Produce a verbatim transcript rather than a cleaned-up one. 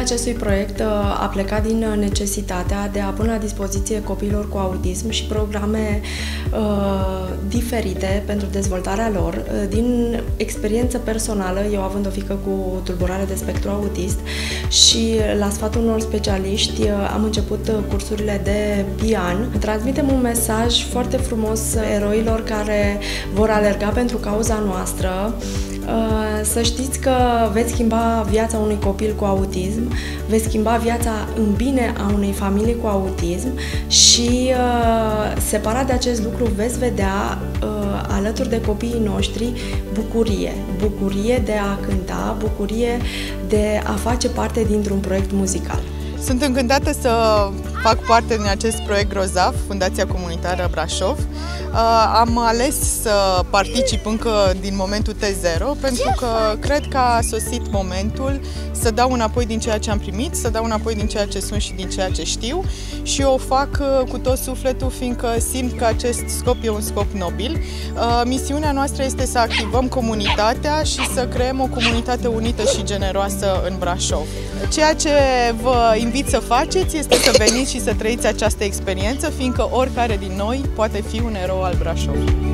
acestui proiect a plecat din necesitatea de a pune la dispoziție copiilor cu autism și programe uh, diferite pentru dezvoltarea lor. Din experiență personală, eu având o fiică cu tulburare de spectru autist și la sfatul unor specialiști am început cursurile de pian. Transmitem un mesaj foarte frumos eroilor care vor alerga pentru cauza noastră. Să știți că veți schimba viața unui copil cu autism, veți schimba viața în bine a unei familii cu autism și separat de acest lucru veți vedea alături de copiii noștri bucurie, bucurie de a cânta, bucurie de a face parte dintr-un proiect muzical. Sunt încântată să fac parte din acest proiect grozav, Fundația Comunitară Brașov. Am ales să particip încă din momentul T zero pentru că cred că a sosit momentul să dau înapoi din ceea ce am primit, să dau înapoi din ceea ce sunt și din ceea ce știu și o fac cu tot sufletul, fiindcă simt că acest scop e un scop nobil. Misiunea noastră este să activăm comunitatea și să creăm o comunitate unită și generoasă în Brașov. Ceea ce vă invit să faceți este să veniți și să trăiți această experiență, fiindcă oricare din noi poate fi un erou al Brașovului.